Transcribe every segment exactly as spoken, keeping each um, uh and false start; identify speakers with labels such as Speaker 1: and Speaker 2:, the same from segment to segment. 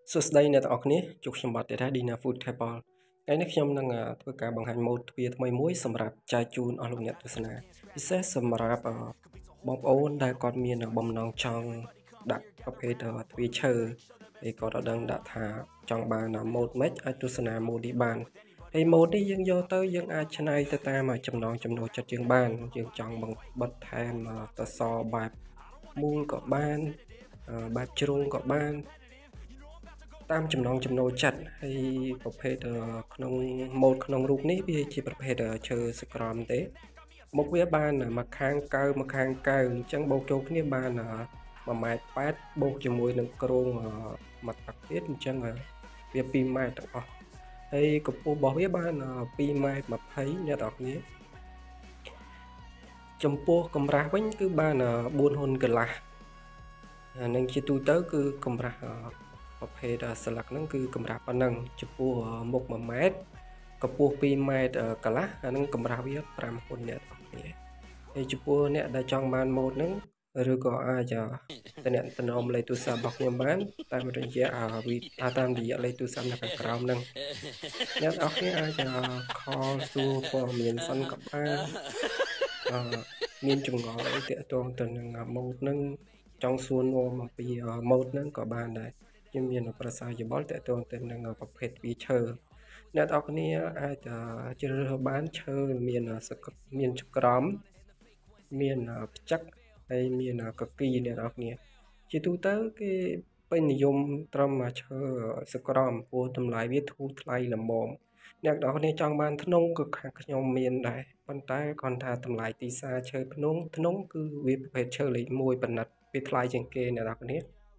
Speaker 1: សួស្តីអ្នកទាំងអស់គ្នាជួបខ្ញុំបាទទៀតហើយ Dina Food Table ថ្ងៃនេះខ្ញុំនឹងធ្វើការបង្ហាញម៉ូដទ្វារថ្មីមួយសម្រាប់ចែកជូនអស់លោកអ្នកទស្សនាពិសេសសម្រាប់បងប្អូនដែលគាត់មានបំណងចង់ដាក់ប្រភេទទ្វារឈើហើយគាត់អត់ដឹងដាក់ថាចង់បានម៉ូដម៉េចអាចទស្សនាម៉ូដនេះបានហើយម៉ូដនេះយើងយកទៅយើងអាចច្នៃទៅតាមចំណងចំណូលចិត្តយើងបានយើងចង់បង្បិទថែមតសបែបមូលក៏បានបែបជ្រុងក៏បានតាមចំណងចំណូលចិត្តហើយប្រភេទក្នុងម៉ូដក្នុងរូបនេះវាជាប្រភេទឈើសក្រមទេមុខវាបានមួយខាងកៅមួយខាងកៅអញ្ចឹងបូកចូលគ្នាបានមួយម៉ែត្រប៉ែតបូកជាមួយនឹងគ្រោងមួយទឹកទៀតអញ្ចឹងវាពីរម៉ែត្រទាំងអស់ហើយកម្ពស់របស់វាបានពីរម៉ែត្រម្ភៃអ្នកនរគ្នាចំពោះកម្រាស់វិញគឺបានបួនហ៊ុនកន្លះអានឹងជាទូទៅគឺកម្រាស់ប្រភេទស្លឹកហ្នឹងគឺកម្រាស់ប៉ុណ្ណឹងចំពោះមុខមួយម៉ែត្រកម្ពស់ពីរម៉ែត្រកន្លះអានឹងកម្រាស់វាប្រាំហ៊ុនអ្នកនរគ្នាហើយចំពោះអ្នកដែលចង់បានម៉ូដហ្នឹងឬក៏អាចតំណតំណលេខទូរស័ព្ទរបស់ខ្ញុំបានតាមរយៈវីតាមរយៈលេខទូរស័ព្ទនៅខាងក្រោមហ្នឹងអ្នកនរគ្នាអាចខលសួរព័ត៌មានសិនក៏បានអឺមានចម្ងល់អីទាក់ទងទៅនឹងម៉ូដហ្នឹងចង់សួរនាំអំពីម៉ូដហ្នឹងក៏បានដែរខ្ញុំមានប្រសាយោបល់ទាក់ទងទៅនឹងប្រភេទវាឈើអ្នកនរគ្នាអាចជ្រើសរើសបានឈើមានមានចក្រមមានផ្ចឹកហើយមានកគីអ្នកនរគ្នាជាទូទៅគេពេញនិយមត្រឹមឈើសក្រមព្រោះតម្លៃវាធូរថ្លៃល្មមអ្នកនរគ្នាចង់បានធ្នង់ក៏ខាងខ្ញុំមានដែរប៉ុន្តែគាត់ថាតម្លៃទីផ្សារឈើភ្នំធ្នង់គឺវាប្រភេទឈើលេខមួយប៉ុណ្ណឹងវាថ្លៃជាងគេអ្នកនរគ្នា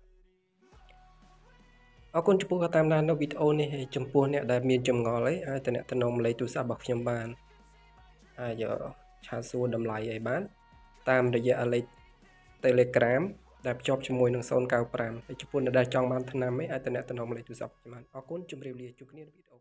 Speaker 1: អរគុណចំពោះការតាមដាននៅវីដេអូនេះហើយចំពោះអ្នកដែលមានចម្ងល់អីអាចតំណលេខទូរស័ព្ទរបស់ខ្ញុំបានអាចឆាតសួរតម្លៃអីបានតាមរយៈលេខ Telegram ដែលភ្ជាប់ជាមួយនឹងศูนย์ เก้า ห้าហើយចំពោះអ្នកដែលចង់បានថ្នាំអីអាចតំណលេខទូរស័ព្ទខ្ញុំបានអរគុណជម្រាបលាជួបគ្នានៅវីដេអូ